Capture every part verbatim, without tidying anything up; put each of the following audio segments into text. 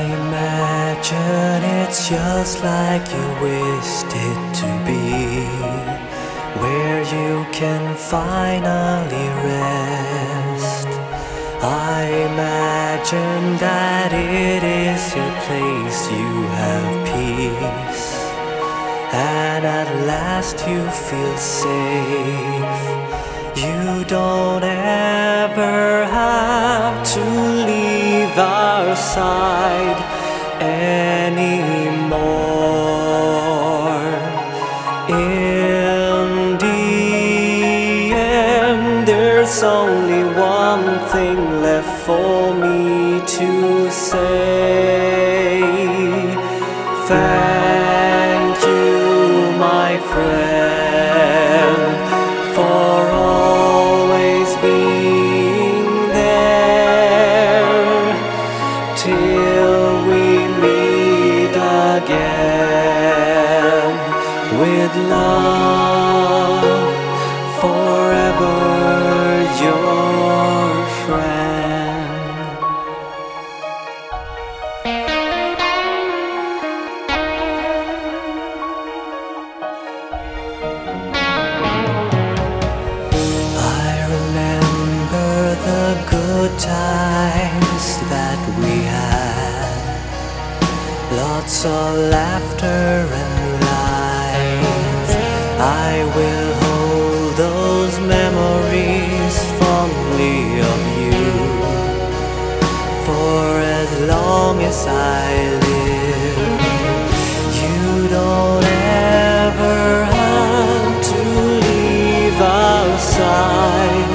imagine it's just like you wished it to be, where you can finally rest. I imagine that it is your place, you have peace, and at last you feel safe. You don't ever have to leave our side anymore. In the end, there's only one thing left for me to say. Thank you, my friend, for always being there till we meet again. With love, forever your friend. I remember the good times that we had, lots of laughter and life. I will hold those memories fondly of you for as long as I live. You don't ever have to leave our side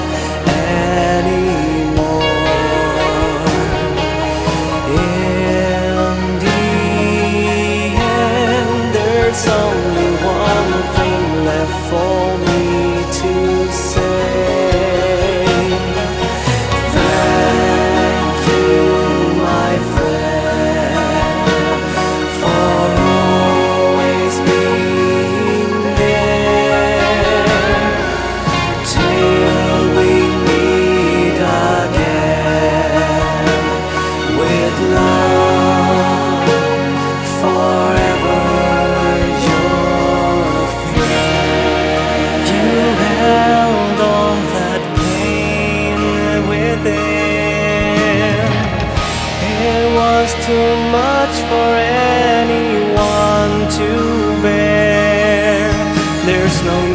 anymore. In the end, there's only one thing left for me to say. Thank you, my friend, for always being there till we meet again. With love, forever your friend. You held all that pain within. It was too much for anyone to bear. There's no